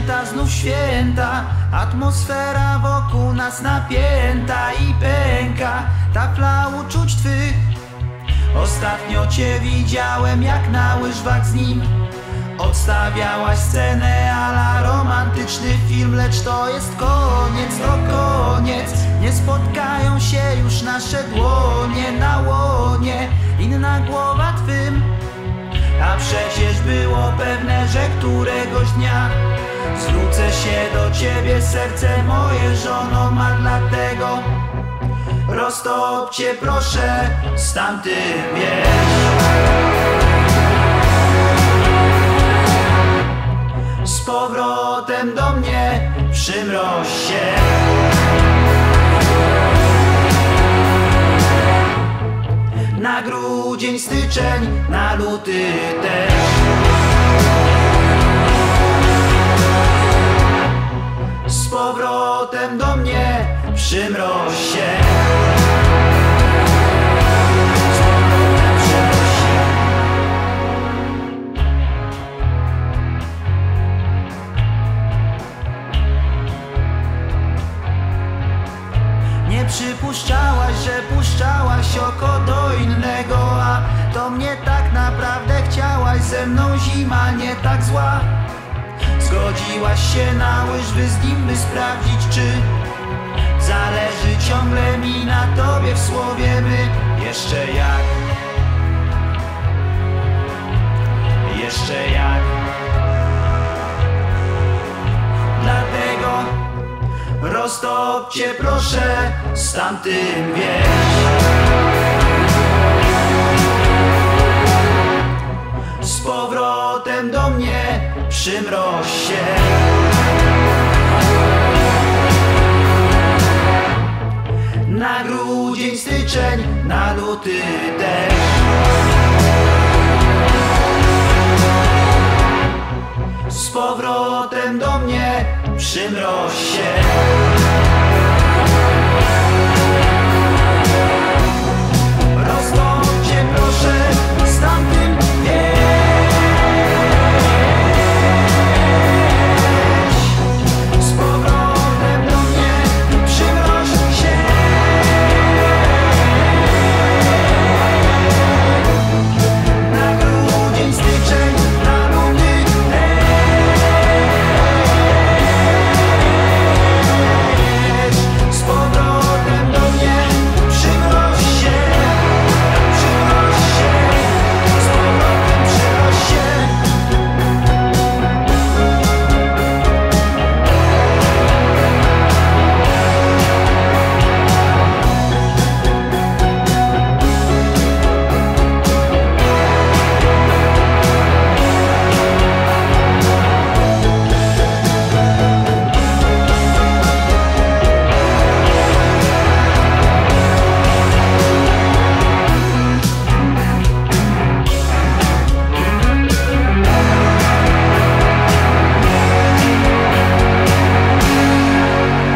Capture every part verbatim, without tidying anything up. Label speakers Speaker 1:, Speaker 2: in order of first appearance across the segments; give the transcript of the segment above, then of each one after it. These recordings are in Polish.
Speaker 1: święta, znów święta. Atmosfera wokół nas napięta i pęka tafla uczuć twych. Ostatnio cię widziałem, jak na łyżwach z nim odstawiałaś scenę a la romantyczny film. Lecz to jest koniec, to koniec. Nie spotkają się już nasze dłonie na łonie. Inna głowa twym. A przecież było pewne, że któregoś dnia zwrócę się do ciebie, serce moje żono ma, dlatego roztopcie proszę z tamtym, wiesz. Z powrotem do mnie przymroź się. Na grudzień, styczeń, na luty też. Z powrotem do mnie przymroź się. Z powrotem przymroź się. Nie przypuszczałaś, że puszczałaś oko do innego, a to mnie tak naprawdę chciałaś. Ze mną zima nie tak zła. Zgodziłaś się na łyżwy z nim, by sprawdzić, czy zależy ciągle mi na tobie w słowie my. Jeszcze jak, jeszcze jak. Dlatego roztopcie proszę z tamtym, wiesz. Z powrotem do mnie przymroź się. Na grudzień, styczeń, na luty też. Z powrotem do mnie przymroź się. Roztopcie proszę z tamtym, wieś. Z powrotem do mnie przymroź się. Na grudzień, styczeń, na luty też. Z powrotem do mnie przymroź się. Przymroź się. Z powrotem przymroź się.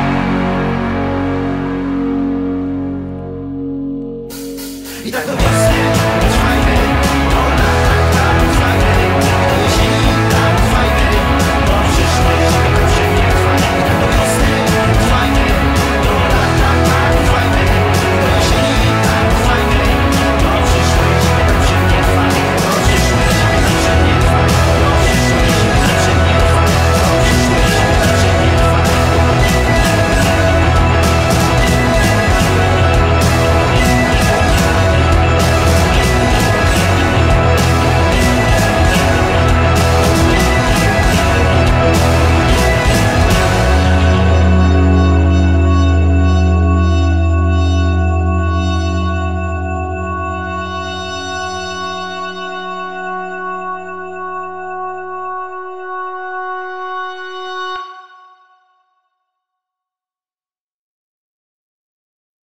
Speaker 1: I tak do wiosny.